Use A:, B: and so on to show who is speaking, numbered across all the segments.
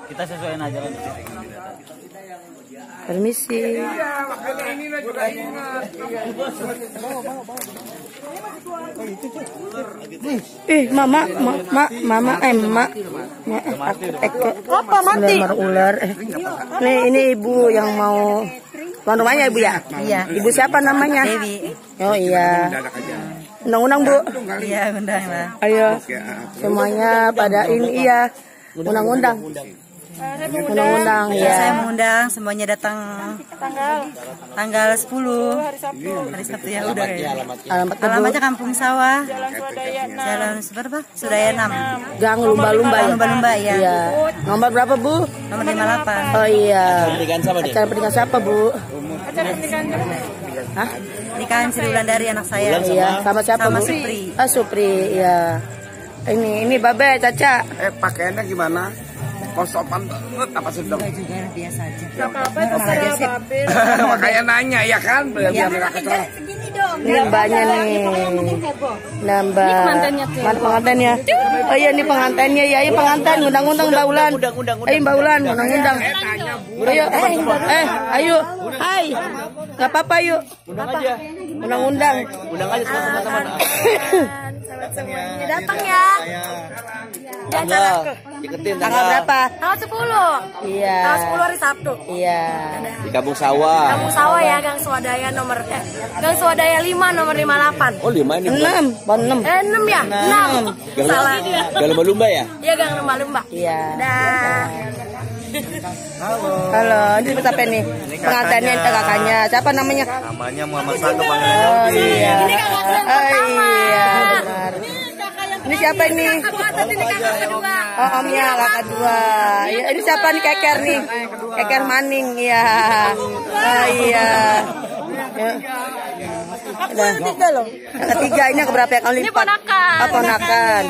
A: Kita sesuaiin aja kan.
B: Permisi. Mama, apa mati? Ular. Nih, ini ibu yang mau tuan rumahnya ibu ya?
C: Iya.
B: Ibu siapa namanya?
C: Dewi.
B: Oh iya. Undang-undang Bu.
C: Iya, undang lah.
B: Ayo, semuanya pada ini iya. Undang-undang. Undang-undang ya.
C: Saya mengundang semuanya datang tanggal 10 hari Sabtu ya udah ya. Alamatnya Kampung Sawah. Jalan berapa? Sudaya 6.
B: Gang lumba-lumba ya.
C: Lumba-lumba ya.
B: Iya. Nomor berapa Bu?
C: Nomor 58.
B: Oh iya.
A: Pernikahan siapa nih?
B: Acara pernikahan siapa Bu? Hah?
C: Nikahan Sri Wulandari anak saya.
B: Iya. Sama siapa
C: Sama
B: Bu?
C: Supri.
B: Ah Supri ya. Ini Babe Caca.
D: Pakaiannya gimana? Kosopan banget apa sedang?
C: Juga biasa aja.
D: Makanya nanya ya kan biar nggak kecolok.
B: Ini mbaknya nih. Nambah. Mana pengantinnya? Oh iya ini pengantinnya ya. Ini pengantin undang-undang Mbak Ulan. Ayo Mbak Ulan undang-undang. Ayo ayo. Hai. Enggak apa-apa yuk.
A: Undang aja.
B: Undang-undang.
A: Undang aja teman-teman.
E: Semuanya datang ya.
A: Tanggal. Iketin
B: Tanggal berapa?
E: Tanggal 10.
B: Iya.
E: Tanggal 10 hari Sabtu.
B: Iya.
A: Di Kampung Sawah.
E: Kampung Sawah ya, Gang Swadaya Gang Swadaya 5 nomor 58.
A: Oh 5 ini.
B: 6, bon 6.
E: 6 ya? 6. Salah.
A: Gang lumba-lumba ya?
E: Iya, Gang Lumba-lumba.
B: Iya.
E: Dah.
B: Halo, ini siapa nih? Pengantinnya itu kakaknya. Siapa namanya?
D: Namanya Muhammad Satu panggilannya.
B: Oh iya.
E: Ini kakak
B: Oh iya, benar. Ini siapa ini?
E: Ini kakak kedua.
B: Oh, omnya kakak dua. Ya, ini siapa nih Keker nih? Keker Maning, iya. Oh iya. Ya. Udah. Yang ketiga ini yang keberapa kali lipat?
E: Ini ponakan.
B: Oh, ponakan.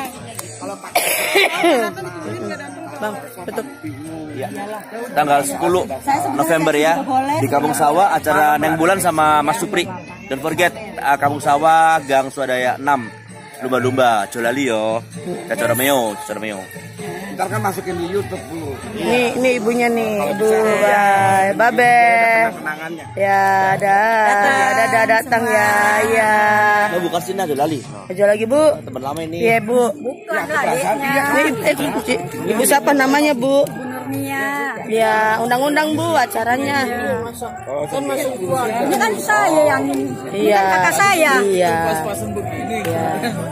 B: Bang, betul.
A: Iya. Tanggal 10 November ya di Kampung Sawah acara Neng Bulan sama Mas Supri. Don't forget Kampung Sawah Gang Swadaya 6. Lumba-lumba, Jolali yo. Caca Romeo.
D: Ntar kan masukin di YouTube dulu.
B: Ini ibunya nih, Ibu Babe.
D: Kenangannya.
B: Ya, ada datang ya, ya.
A: Oh bukan sini Jolali.
B: Aja lagi Bu.
A: Teman lama ini.
B: Iya Bu.
E: Bukan adiknya.
B: Ibu siapa namanya Bu?
E: Nurmia.
B: Ya, undang-undang Bu acaranya.
E: Ini kan saya yang ini.
B: Iya.
E: Kan kakak saya.
B: Iya. Iya.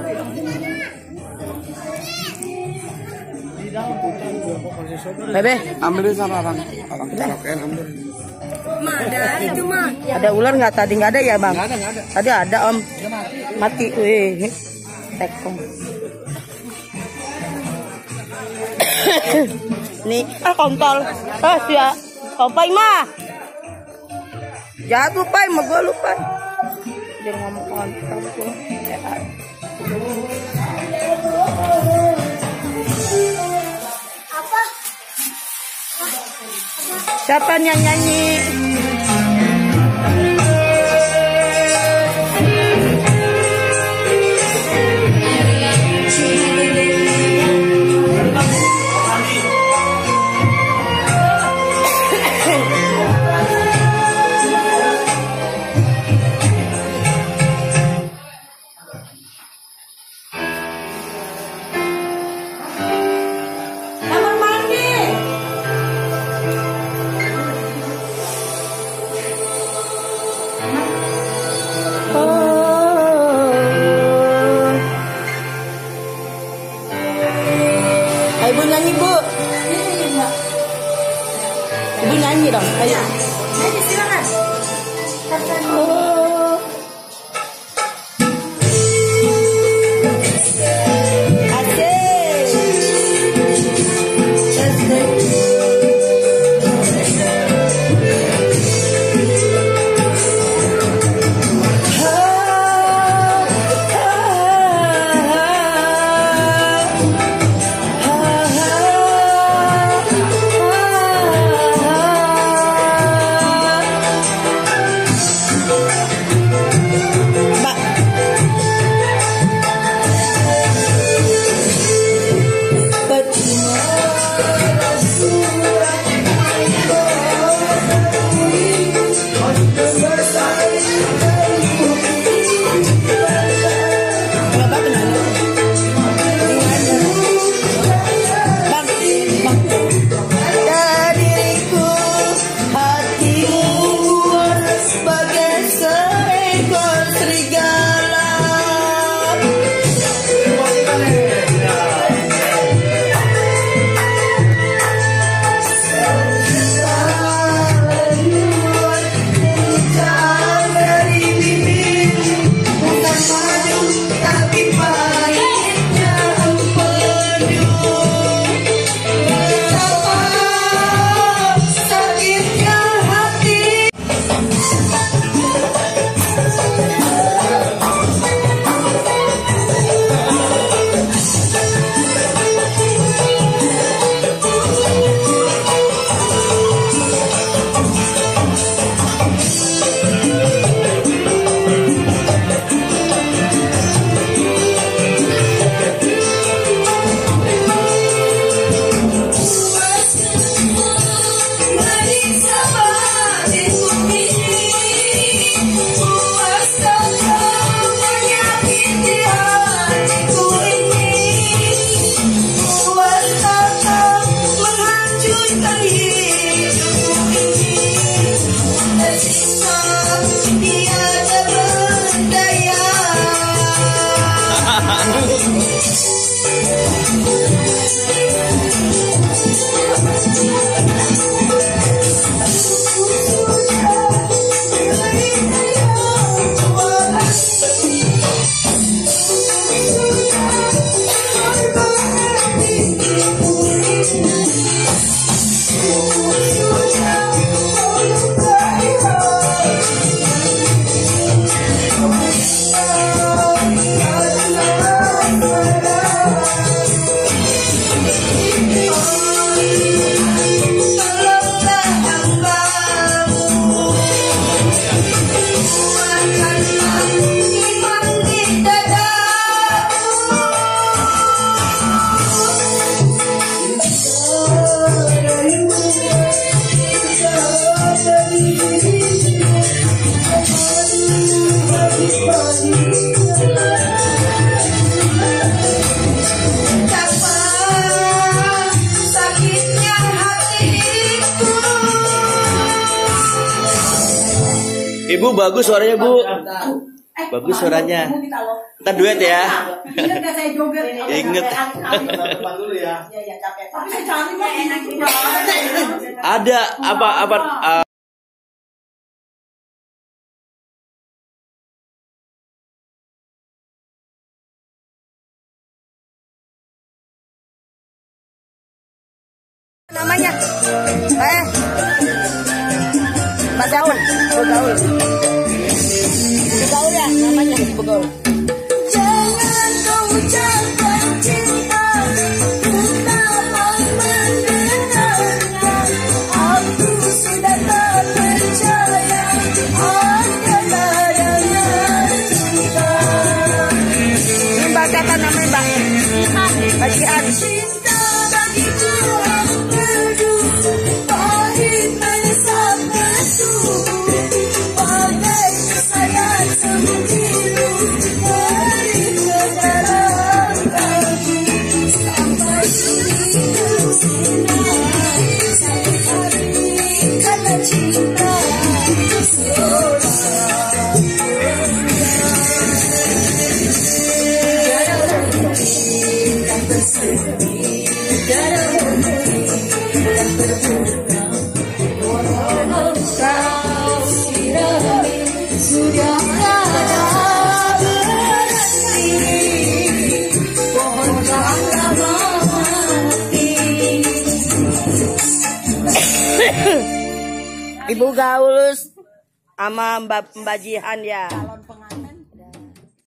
B: Bebe,
D: Ambilin sama orang karaokean ambil.
E: Ada itu mah.
B: ada ular nggak tadi? Nggak ada ya Bang? Nggak ada. Tadi ada Om. Mati. Wih. Tekong. Nih, kontol. Ya. Kompai mah. Jatuh pai, mah gua lupa. Jangan ngomong kontol.
E: Apa?
B: Siapa yang nyanyi? Ibu nyanyi Bu. Ibu nyanyi dong. Ayo.
E: Nyanyi silakan.
B: Oh. Asik.
A: Ibu bagus suaranya, Bu. Bagus suaranya. Kita duet ya. Ingat. Ada apa
B: namanya? Mbak Gaul. Begaul. Begaul ya namanya, Begaul. Jangan kau ucapkan cinta, betapa mendengarnya. Aku sudah tak percaya ada larangan cinta. Mbak siapa namanya, Mbak? Mbak Jihan. Cinta bagiku pahit meresap mesum, bagai sayap sembilu dari ke dalam kalbu, sampai hingga sinar satu hari karena cinta sudah ada berhenti, pohonlah lama mati. Ibu Gaul sama Mbak Jihan ya.